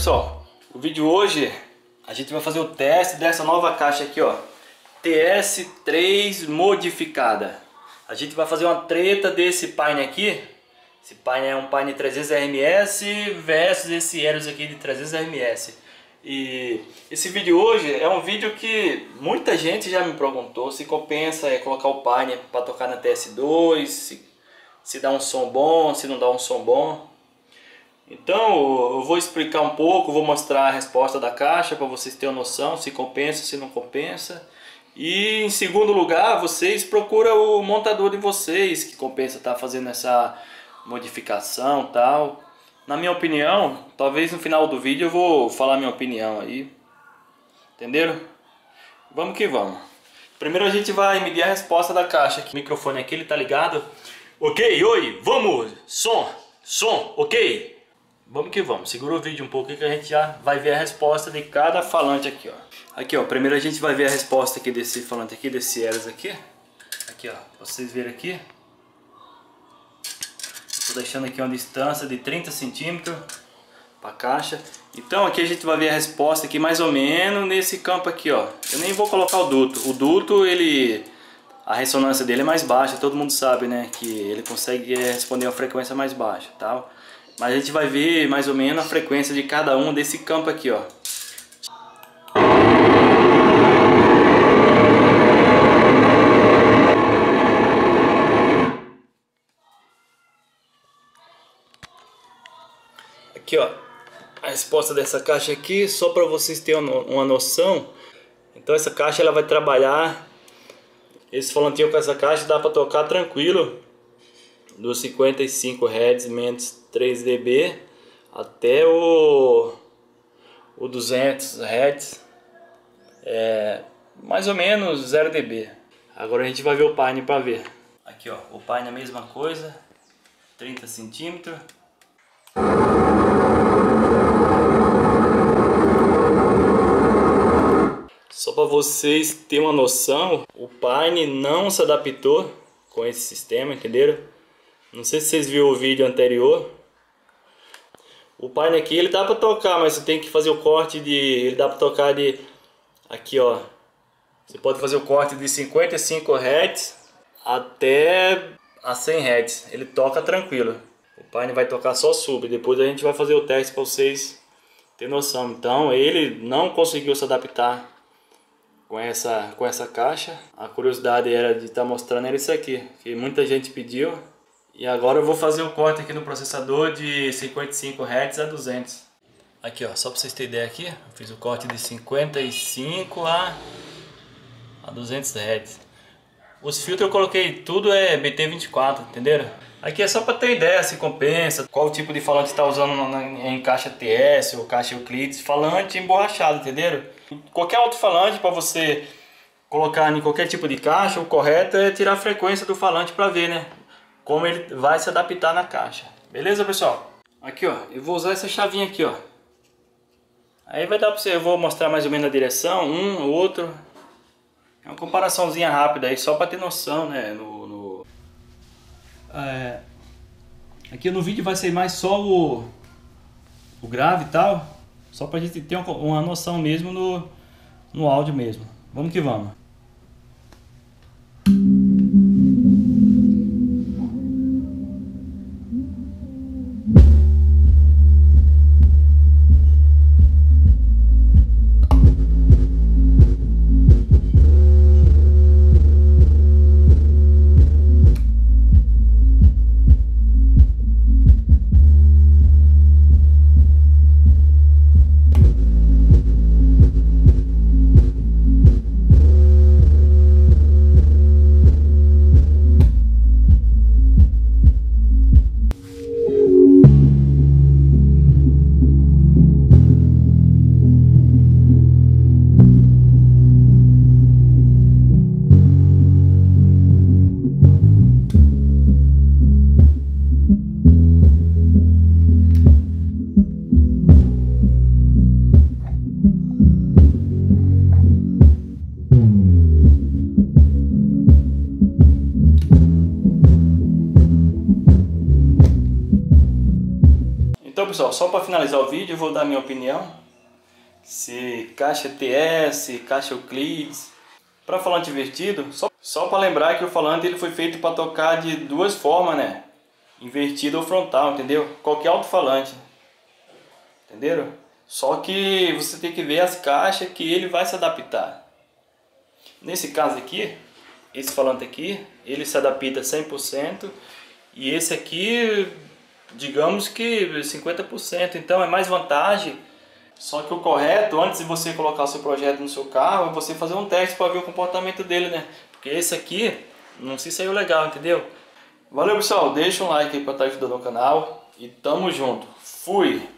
pessoal, o vídeo hoje a gente vai fazer o teste dessa nova caixa aqui, ó, TS3 modificada. A gente vai fazer uma treta desse paine aqui. Esse paine é um paine 300 RMS versus esse Helios aqui de 300 RMS. E esse vídeo hoje é um vídeo que muita gente já me perguntou se compensa colocar o paine para tocar na TS2, se dá um som bom, se não dá um som bom. Então eu vou explicar um pouco, vou mostrar a resposta da caixa para vocês terem uma noção se compensa, se não compensa. E em segundo lugar, vocês procuram o montador de vocês que compensa estar fazendo essa modificação tal. Na minha opinião, talvez no final do vídeo eu vou falar minha opinião aí. Entenderam? Vamos que vamos. Primeiro a gente vai medir a resposta da caixa. O microfone aqui, ele tá ligado? Ok, oi, vamos! Som, ok? Vamos que vamos, segura o vídeo um pouco que a gente já vai ver a resposta de cada falante aqui, ó. Aqui, ó, primeiro a gente vai ver a resposta aqui desse falante aqui, desse Helios aqui. Aqui, ó, pra vocês verem aqui. Estou deixando aqui uma distância de 30 centímetros para a caixa. Então aqui a gente vai ver a resposta aqui mais ou menos nesse campo aqui, ó. Eu nem vou colocar o duto. O duto, a ressonância dele é mais baixa, todo mundo sabe, né? Que ele consegue responder a frequência mais baixa, tal. Mas a gente vai ver mais ou menos a frequência de cada um desse campo aqui, ó. Aqui, ó, a resposta dessa caixa aqui, só para vocês terem uma noção. Então essa caixa ela vai trabalhar, esse falantinho com essa caixa dá para tocar tranquilo, dos 55 Hz menos 3 dB até o 200 Hz, mais ou menos 0 dB. Agora a gente vai ver o paine para ver. Aqui, ó, o paine é a mesma coisa, 30 centímetros. Só para vocês terem uma noção, o paine não se adaptou com esse sistema, entenderam? Não sei se vocês viram o vídeo anterior. O paine aqui ele dá para tocar, mas você tem que fazer o corte de... Ele dá para tocar de... Aqui, ó. Você pode fazer o corte de 55 Hz até a 100 Hz. Ele toca tranquilo. O paine vai tocar só sub. Depois a gente vai fazer o teste para vocês terem noção. Então ele não conseguiu se adaptar com essa caixa. A curiosidade era de estar mostrando isso aqui, que muita gente pediu. E agora eu vou fazer o corte aqui no processador de 55 Hz a 200. Aqui, ó, só para vocês terem ideia aqui, eu fiz o corte de 55 a 200 Hz. Os filtros eu coloquei tudo BT24, entenderam? Aqui é só para ter ideia se compensa, qual tipo de falante está usando em caixa TS ou caixa Euclides, falante emborrachado, entenderam? Qualquer outro falante para você colocar em qualquer tipo de caixa, o correto é tirar a frequência do falante para ver, né? Como ele vai se adaptar na caixa. Beleza, pessoal? Aqui, ó, eu vou usar essa chavinha aqui, ó. Aí vai dar para você, eu vou mostrar mais ou menos a direção, um, outro. É uma comparaçãozinha rápida aí, só para ter noção, né? Aqui no vídeo vai ser mais só o grave e tal, só pra gente ter uma noção mesmo no áudio mesmo. Vamos que vamos. pessoal? Só para finalizar o vídeo eu vou dar minha opinião. Se caixa TS, caixa Euclides. Para falante invertido, só para lembrar que o falante ele foi feito para tocar de duas formas, né? Invertido ou frontal, entendeu? Qualquer alto-falante. Entenderam? Só que você tem que ver as caixas que ele vai se adaptar. Nesse caso aqui, esse falante aqui, ele se adapta 100%. E esse aqui, digamos que 50%. Então é mais vantagem. Só que o correto, antes de você colocar o seu projeto no seu carro, é você fazer um teste para ver o comportamento dele, né? Porque esse aqui não se saiu legal, entendeu? Valeu, pessoal. Deixa um like aí para estar ajudando o canal. E tamo junto. Fui!